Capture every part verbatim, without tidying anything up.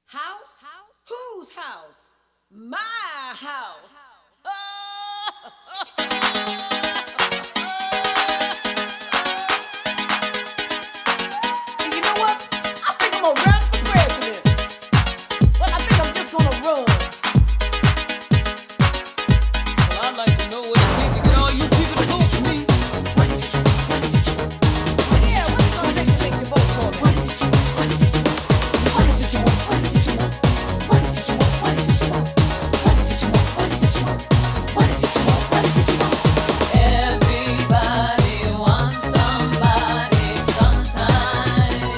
House? House? Whose house? My house. Oh! And you know what? I think I'm gonna run for president. Well, I think I'm just gonna run. Well, I'd like to know what it takes to get all you people to vote for me. What is it? What is it? What is it? Yeah, what is it gonna take to make you vote for me? What is it? What is it? What is it you want? What is it you want? What is it you want? What is it you want? What is it you want? What is it you want? What is it you want? What is it you want? Everybody wants somebody sometimes.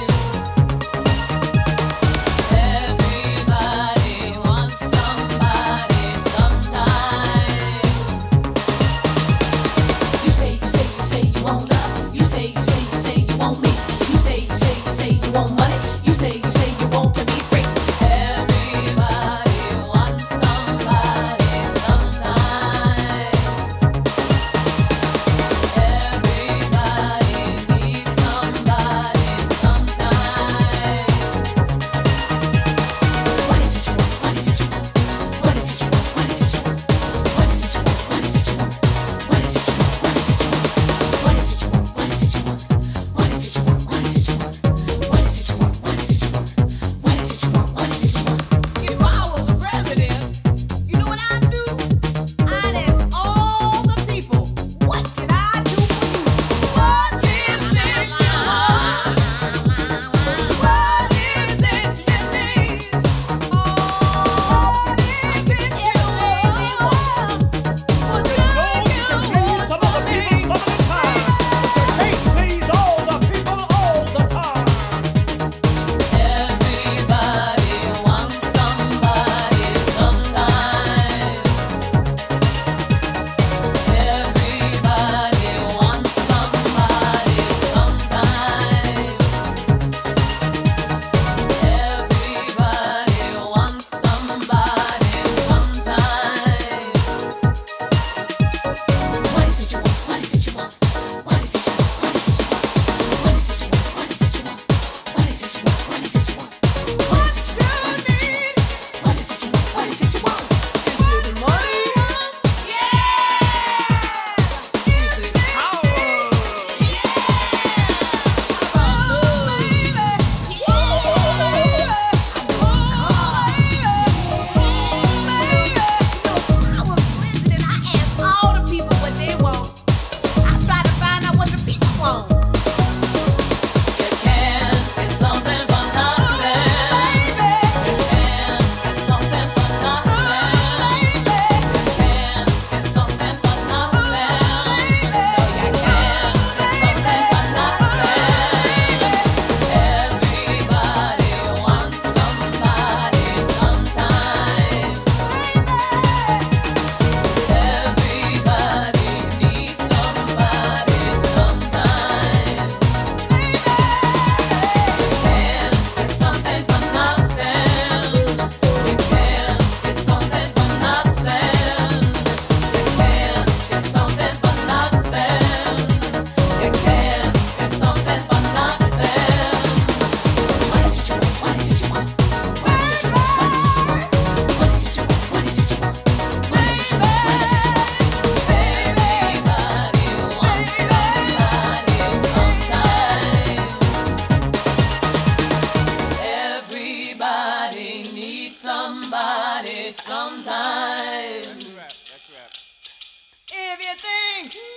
Everybody wants somebody sometimes. You say, you say, you say you want love. You say, you say, you say you want me. You say, you say, you say you want money. You say, you say you want to be free. Everybody wants somebody sometimes. Everybody needs somebody sometimes. What is it you want? What is it you want? What is it you want? What is it you want? What is it you want? What is it you want? What is it you want? What is it you want? What is it you want? What is it you want? What is it you want? What is it you want? What is it you want? What is it you want? What is it you want? If I was the president, you know what I'd do? I'd ask all the people, what can I do for you? What is it you want? What is it you need? What is it you really want? What do you want Some of the people some of the time. They please all the people all the time. Everybody wants somebody sometimes. Everybody wants somebody sometimes. Everybody wants somebody sometimes. What is it you want? What is it you want? What is it you want? What is it you want? What is it you want? What is it you want? What is it you want? What is it you want? What is it you want? What is it you want? What is it you want? Is it money? Yeah! Is it power? Yeah! Oh, baby! Yeah! Oh, baby! I was president. I asked all the people what they want. I tried to find out what the people want. You can't get something for nothing. Baby, You can't get something for nothing. You can't get something for nothing. No, you can't get something for nothing. Everybody wants somebody sometime. Everybody needs somebody sometime. You can't get something for nothing. You can't get something for nothing. You can't get something for nothing. You can't get something for nothing. what is it you want? What is it you want? What is it you want? What is it you want? What is it you want? What is it you want? What is it you want? What is it you want? Everybody wants somebody sometime. Everybody needs somebody sometime. If you think